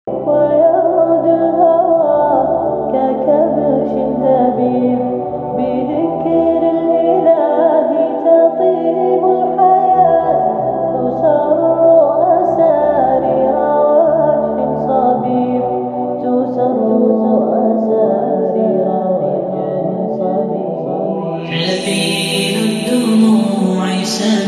ويرد الهوى ككبش ذبيح، بذكر الإله تطيب الحياة، تسر أسارير وجه صبيح، تسر أسارير وجه صبيح. كفيل الدموع